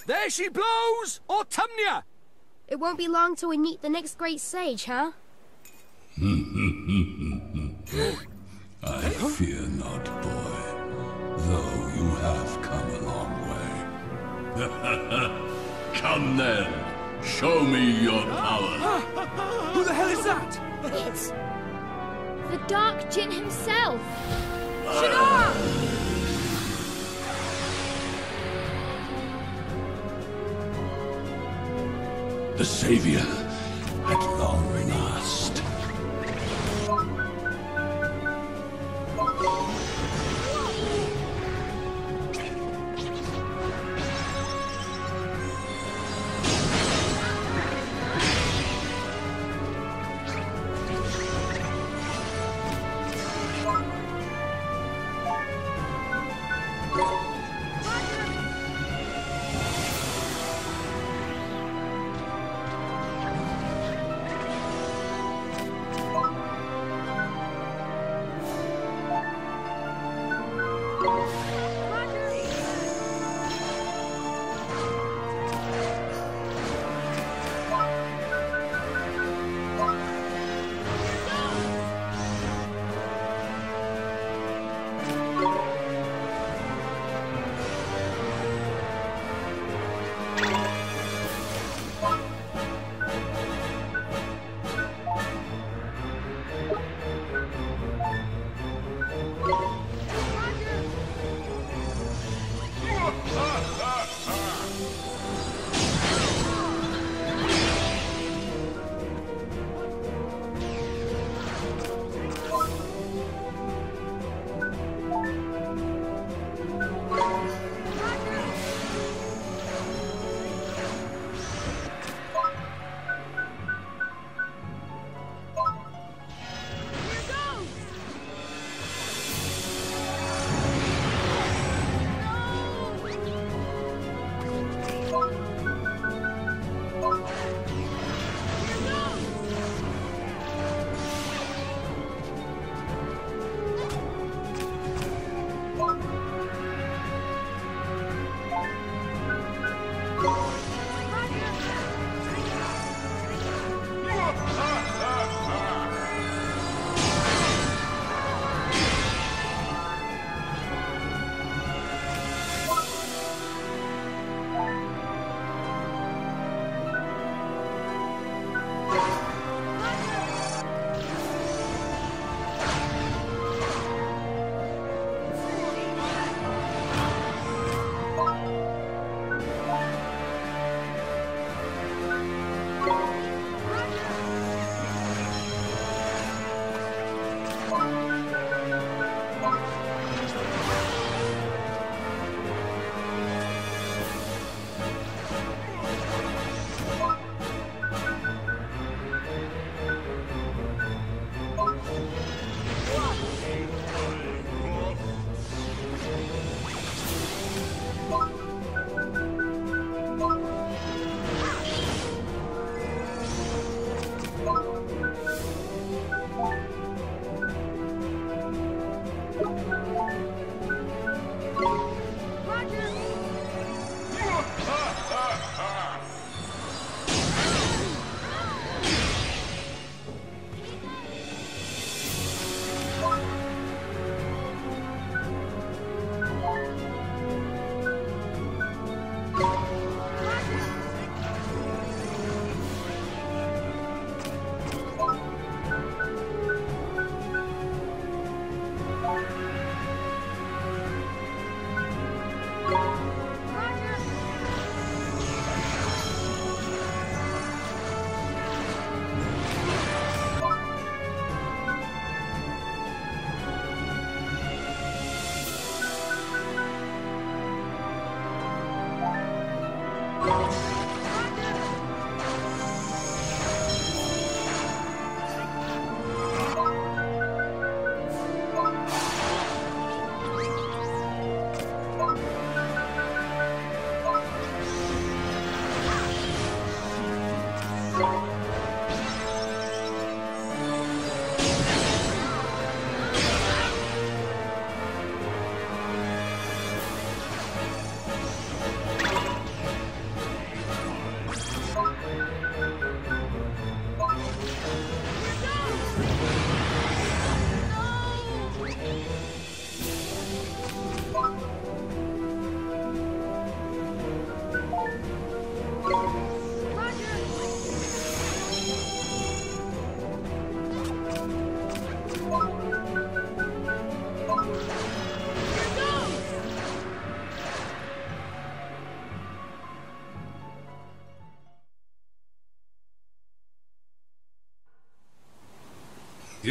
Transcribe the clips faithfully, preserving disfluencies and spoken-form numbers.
There she blows! Autumnia! It won't be long till we meet the next great sage, huh? I fear not, boy, though you have come a long way. Come then, show me your power. Who the hell is that? It's the Dark Djinn himself. Shadar! The Savior, at long last.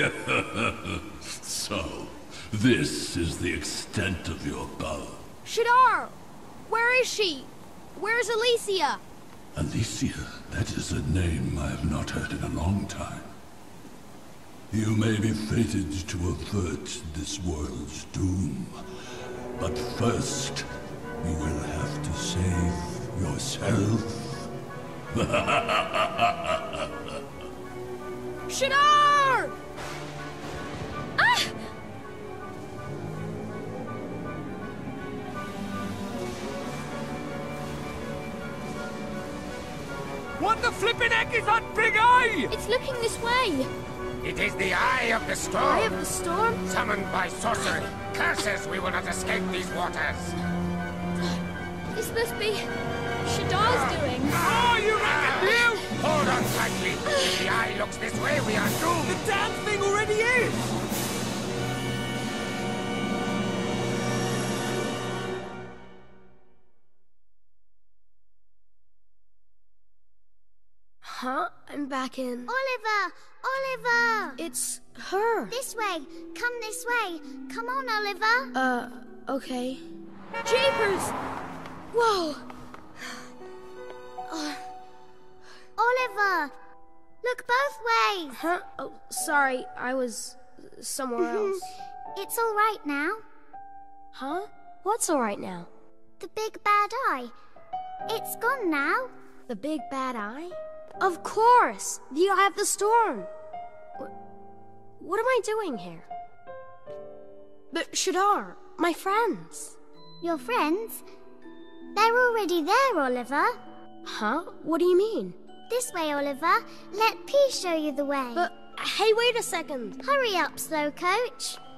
So, this is the extent of your power. Shadar! Where is she? Where's Alicia? Alicia, that is a name I have not heard in a long time. You may be fated to avert this world's doom, but first, you will have to save yourself. Shadar! Ah! What the flippin' heck is that big eye? It's looking this way. It is the Eye of the Storm. Eye of the Storm? Summoned by sorcery. Curses we will not escape these waters. This must be Shadar's doing. Oh, you reckon you? Hold on tightly. If the Eye looks this way, we are doomed. The damn thing already is! Huh? I'm back in. Oliver! Oliver! It's her. This way! Come this way! Come on, Oliver! Uh, okay. Jeepers! Whoa! Uh, Oliver! Look both ways! huh? Oh, sorry. I was somewhere else. It's all right now. Huh? What's all right now? The big bad eye. It's gone now. The big bad eye? Of course! The Eye of the Storm! What, what am I doing here? But Shadar, my friends. Your friends? They're already there, Oliver. Huh? What do you mean? This way, Oliver. Let P show you the way. But, hey, wait a second. Hurry up, Slowcoach.